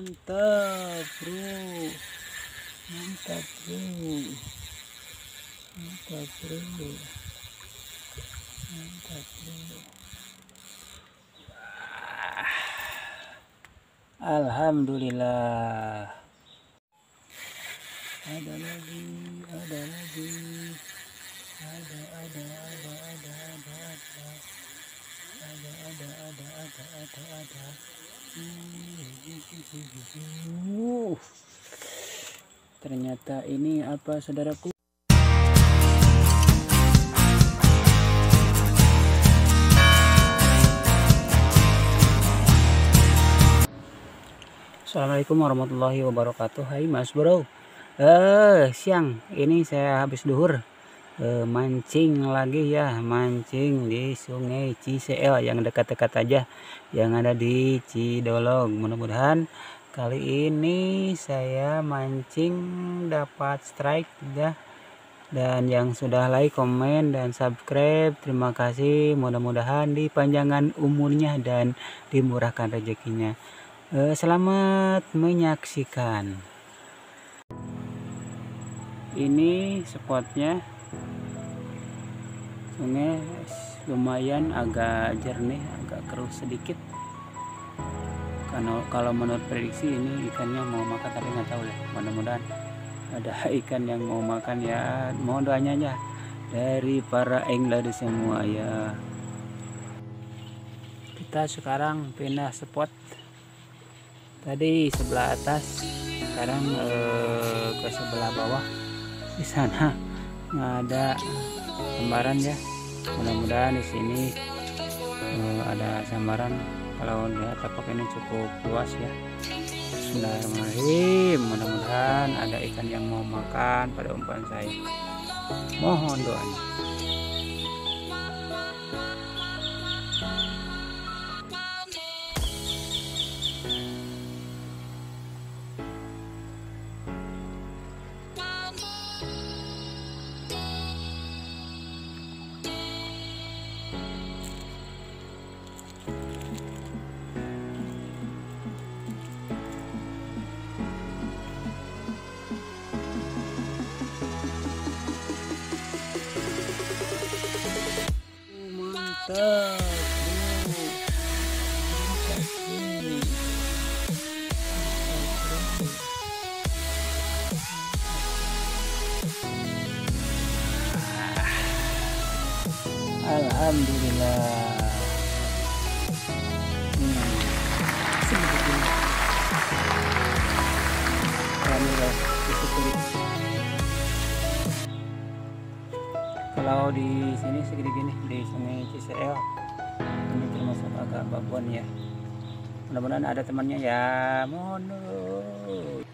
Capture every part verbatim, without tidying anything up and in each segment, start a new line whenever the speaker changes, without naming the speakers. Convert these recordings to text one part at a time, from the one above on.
Mantap bro, mantap bro, mantap bro, mantap bro. Alhamdulillah. Ada lagi, ada lagi, ada ada ada ada ada ada ada ada ada ada ada ada. Uh, ternyata ini apa saudaraku? Assalamualaikum warahmatullahi wabarakatuh. Hai mas bro, eh siang ini saya habis duhur eh, mancing lagi ya, mancing di Sungai Ciseel yang dekat-dekat aja, yang ada di Cidolog. Mudah-mudahan kali ini saya mancing dapat strike ya. Dan yang sudah like, komen, dan subscribe, terima kasih. Mudah-mudahan dipanjangkan umurnya dan dimurahkan rezekinya. Eh, selamat menyaksikan. Ini spotnya, sungai lumayan agak jernih, agak keruh sedikit. Karena kalau menurut prediksi ini ikannya mau makan, tapi nggak tahu ya. Mudah-mudahan ada ikan yang mau makan ya. Mohon doanya ya dari para angler semua ya. Kita sekarang pindah spot. Tadi sebelah atas, sekarang eh, ke sebelah bawah. Di sana nggak ada sambaran ya. Mudah-mudahan di sini eh, ada sambaran. Kalau lihat tapak ini cukup luas ya. Bismillahirrahmanirrahim. Mudah-mudahan ada ikan yang mau makan pada umpan saya. Mohon doanya. Mantap bro, mantap bro, alhamdulillah. Hmm. Kalau di sini segini gini di Sungai Ciseel ini termasuk agak babon ya. Mudah-mudahan ada temannya ya. Mohon dulu.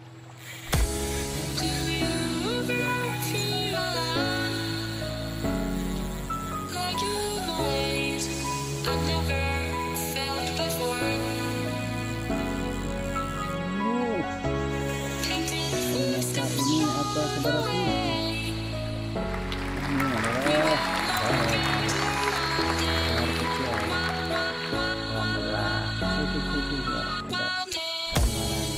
Ternyata ini apa saudaraku? Ini adalah air kecil. Alhamdulillah, cukup juga ada samaran.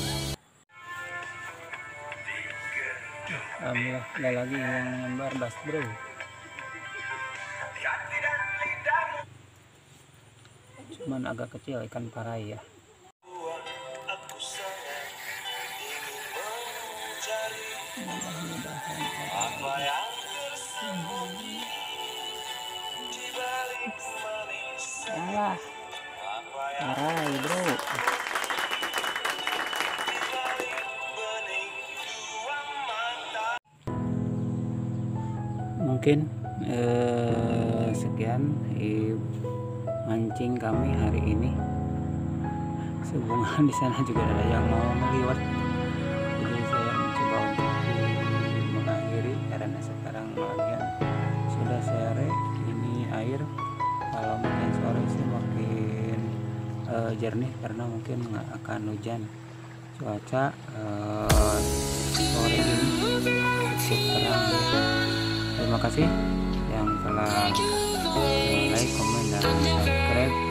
Alhamdulillah, ada lagi yang ngembar bass bro. Cuman agak kecil, ikan parai ya. Mudah-mudahan ada. Alah, parai bro. Mungkin eh, sekian eh, mancing kami hari ini. Sehubungan di sana juga ada yang mau meliwat, jadi saya mencoba untuk mengakhiri karena sekarang bagian sudah sore. Ini air kalau mungkin sore sih makin uh, jernih karena mungkin nggak akan hujan. Cuaca uh, sore ini cukup terang ya. Terima kasih yang telah uh, like, komen, dan subscribe.